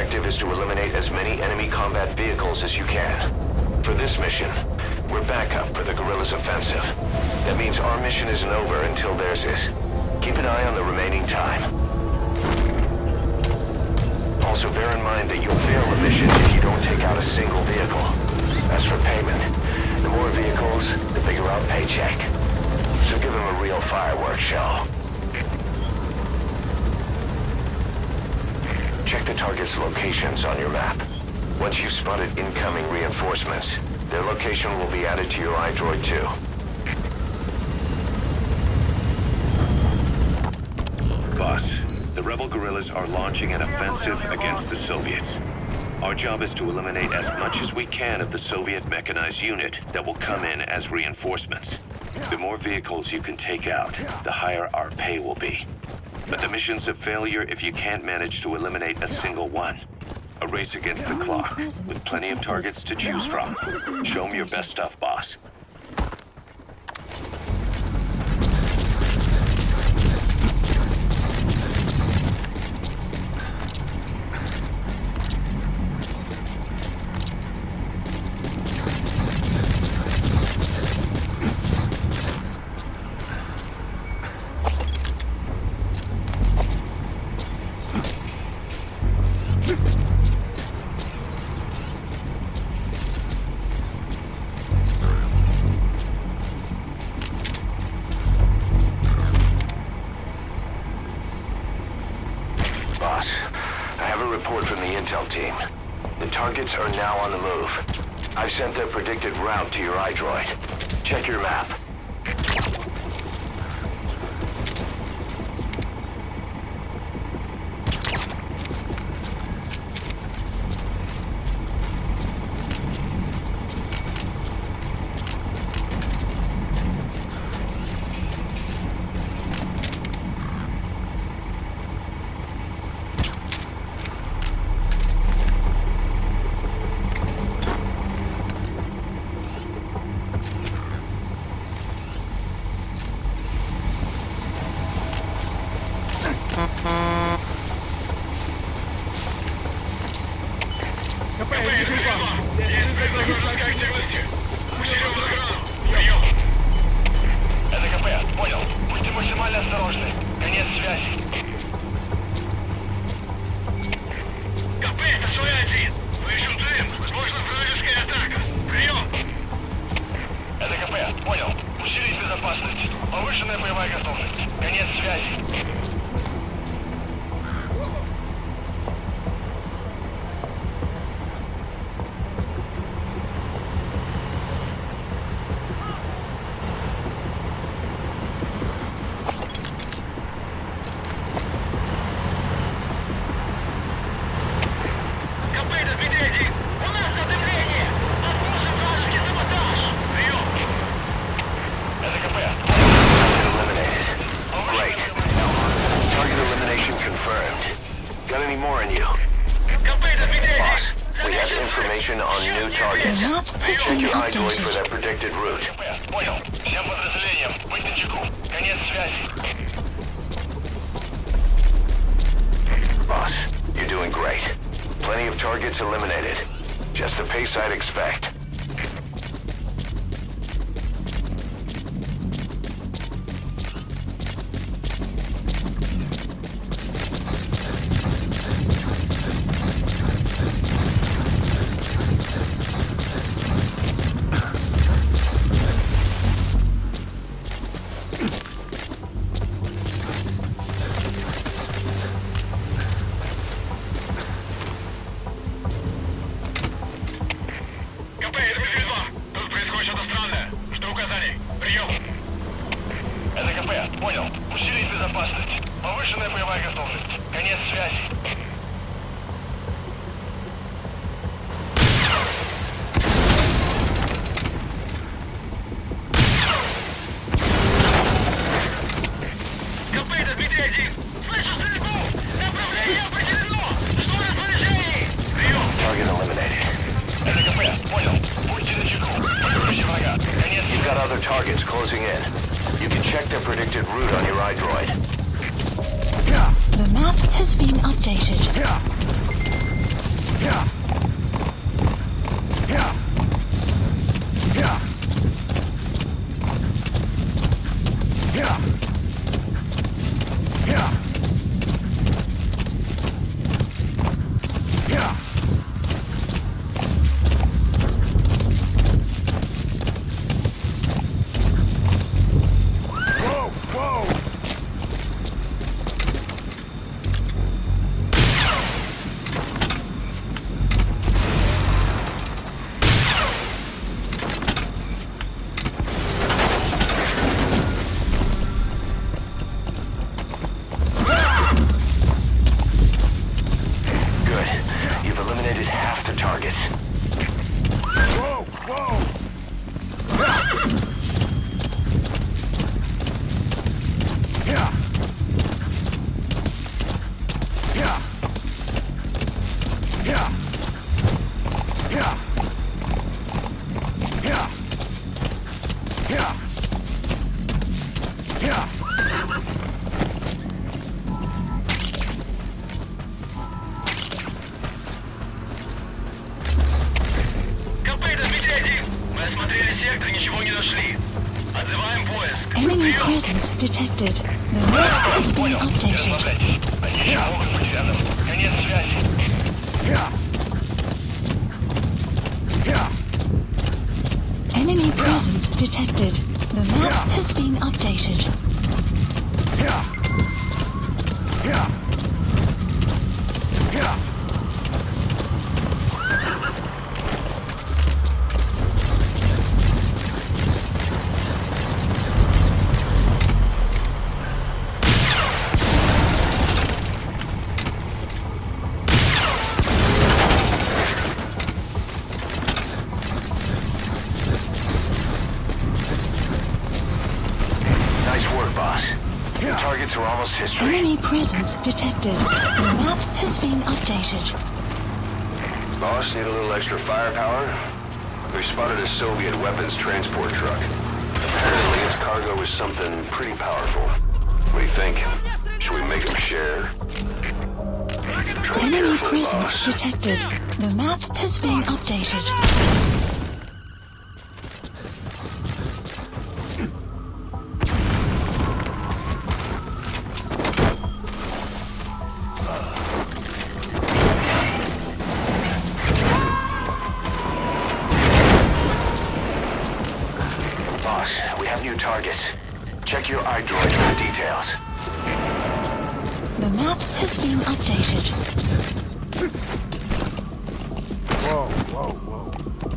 objective is to eliminate as many enemy combat vehicles as you can. For this mission, we're backup for the guerrillas' offensive. That means our mission isn't over until theirs is. Keep an eye on the remaining time. Also bear in mind that you'll fail the mission if you don't take out a single vehicle. As for payment, the more vehicles, the bigger our paycheck. So give them a real fireworks show. Check the target's locations on your map. Once you've spotted incoming reinforcements, their location will be added to your iDroid too. Boss, the rebel guerrillas are launching an offensive against the Soviets. Our job is to eliminate as much as we can of the Soviet mechanized unit that will come in as reinforcements. The more vehicles you can take out, the higher our pay will be. But the mission's a failure if you can't manage to eliminate a single one. A race against the clock, with plenty of targets to choose from. Show 'em your best stuff, boss. Team. The targets are now on the move. I've sent their predicted route to your iDroid. Check your map. Повышенная боевая готовность. Конец связи. Check your iDroid for their predicted route. Понял. Всем подразделениям. Быть начеку. Конец связи. Boss, you're doing great. Plenty of targets eliminated. Just the pace I'd expect. Понял. Усилить безопасность. Повышенная боевая готовность. Конец связи. КП, Дмитрий-1! Слышу стрельбу! Направление определено! Жду распоряжений! Прием! Target eliminated. Это КП. Понял. Будьте начеку. Прикройте врага. Конец You've got other targets closing in. You can check their predicted route on your iDroid. The map has been updated. eliminated half the targets. Whoa! Whoa! Yeah! Yeah! Yeah! Yeah! Yeah! Yeah! Yeah! Копейда, Дмитрий 1. Мы осмотрели сектор, ничего не нашли. Отзываем поиск. Enemy Прием. presence detected. The map has been Понял. Не updated. расслабляйтесь. Они могут быть рядом. Конец связи. Yeah! Yeah! Enemy presence detected. The map has been updated. Yeah! Yeah! Yeah! Nice work, boss. The targets are almost history. Enemy presence detected. The map has been updated. Boss, need a little extra firepower? We've spotted a Soviet weapons transport truck. Apparently its cargo is something pretty powerful. What do you think? Should we make them share? Tread Enemy carefully, presence boss. detected. The map has been updated. Boss, we have new targets. Check your iDroid for the details. The map has been updated. Whoa! Whoa! Whoa!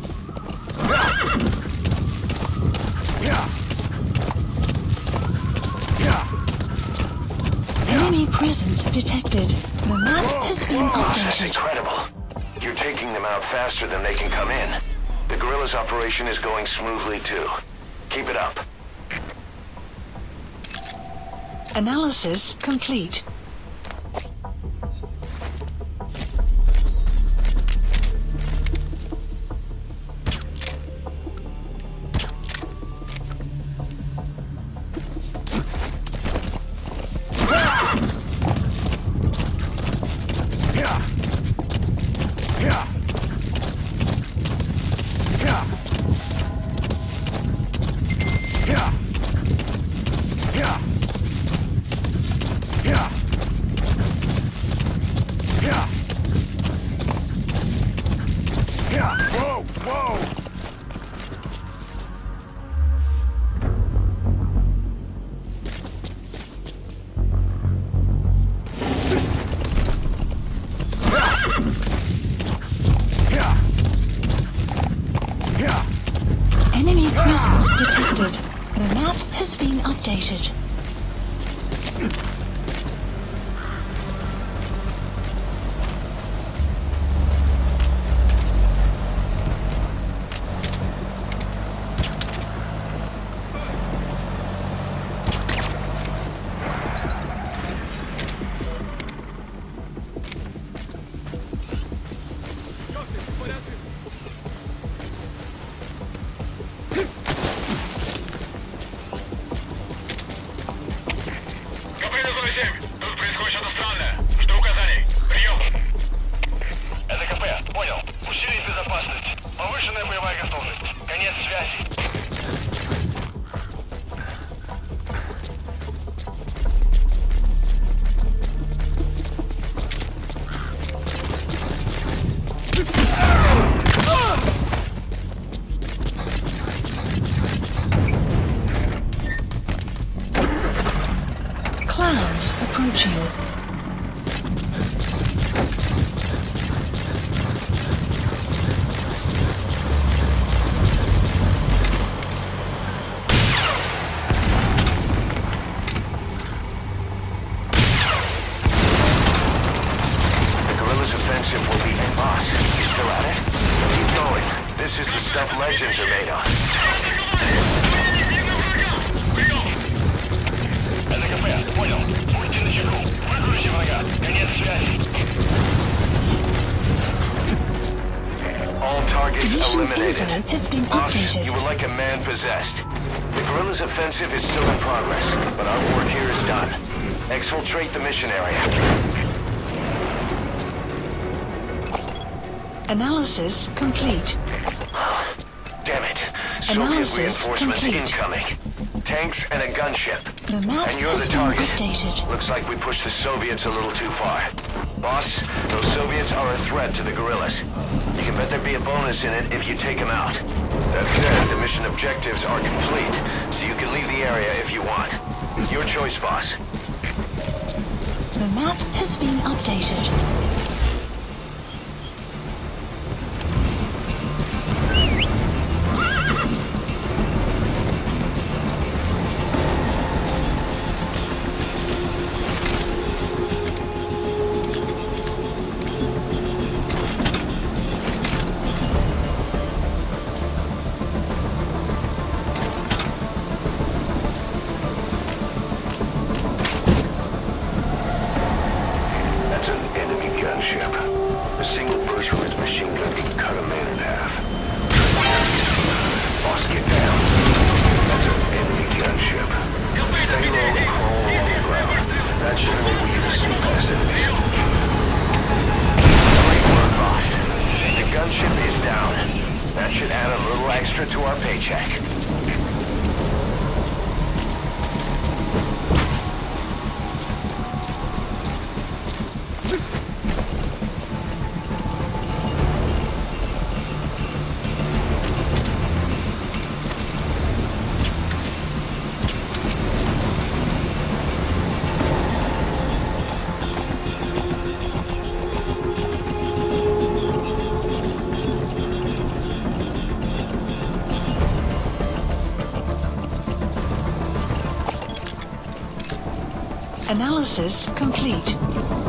Yeah! Yeah! Enemy presence detected. The map has been Boss, that's updated. incredible. You're taking them out faster than they can come in. The guerrillas operation is going smoothly too. Keep it up. Analysis complete. Yeah! Yeah! Yeah! Yeah! Yeah! Yeah! Yeah! Yeah! Whoa! Whoa! Yeah! Yeah! Enemy presence detected. The map has been updated. stuff legends are made of. Это КП, понял. Будьте начеку. Прикройте врага. Конец связи. All targets Mission eliminated. info has been Boss, updated. you were like a man possessed. The guerrillas' offensive is still in progress, but our work here is done. Exfiltrate the mission area. Analysis complete. Damn it. Soviet Analysis reinforcements complete. incoming. Tanks and a gunship. The map And you're has the been target. updated. Looks like we pushed the Soviets a little too far. Boss, those Soviets are a threat to the guerrillas. You can bet there'd be a bonus in it if you take them out. That said, the mission objectives are complete, so you can leave the area if you want. Your choice, boss. The map has been updated. That's an enemy gunship. A single burst from its machine gun can cut a man in half. Boss, get down. That's an enemy gunship. Stay low and crawl along the ground. That should enable you to sneak past enemies. Great work, boss. The gunship is down. That should add a little extra to our paycheck. Analysis complete.